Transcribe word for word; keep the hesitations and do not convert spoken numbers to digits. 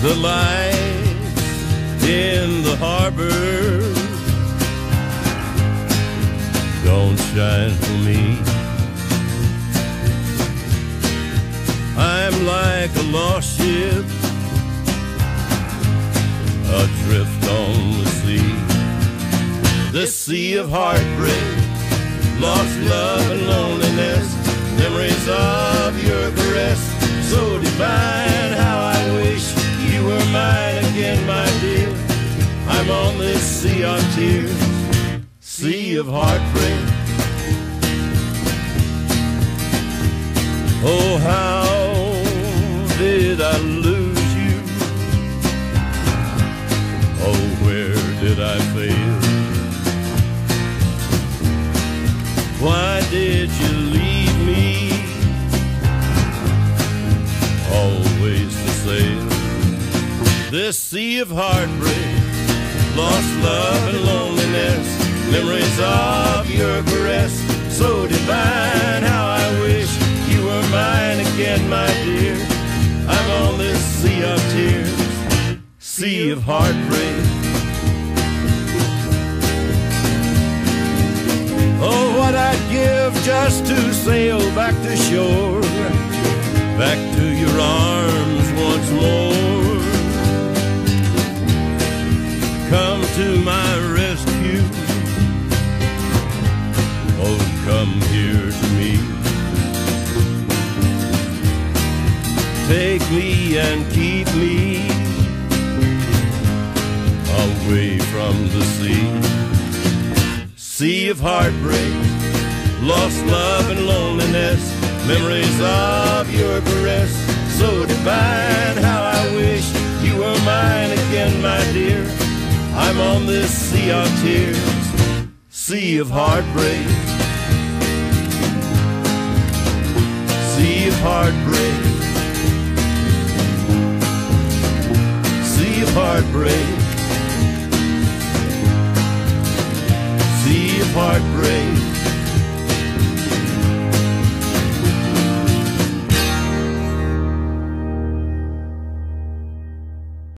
The lights in the harbor don't shine for me. I'm like a lost ship adrift on the sea. The sea of heartbreak, lost love and loneliness, memories of your caress, so divine. How I wish you were mine again, my dear. I'm on this sea of tears, sea of heartbreak. Oh, how did I lose you? Oh, where did I fail? Why did you leave me always to sail? This sea of heartbreak, lost love and loneliness, memories of your caress, so divine. How I wish you were mine again, my dear. I'm on this sea of tears, sea of heartbreak. Oh, what I'd give just to sail back to shore, back to your arms once more. Come to my rescue, oh, come here to me. Take me and keep me away from the sea. Sea of heartbreak, lost love and loneliness, memories of your caress, so divine. How I wish you were mine again, my dear. I'm on this sea of tears, sea of heartbreak, sea of heartbreak, sea of heartbreak, sea of heartbreak.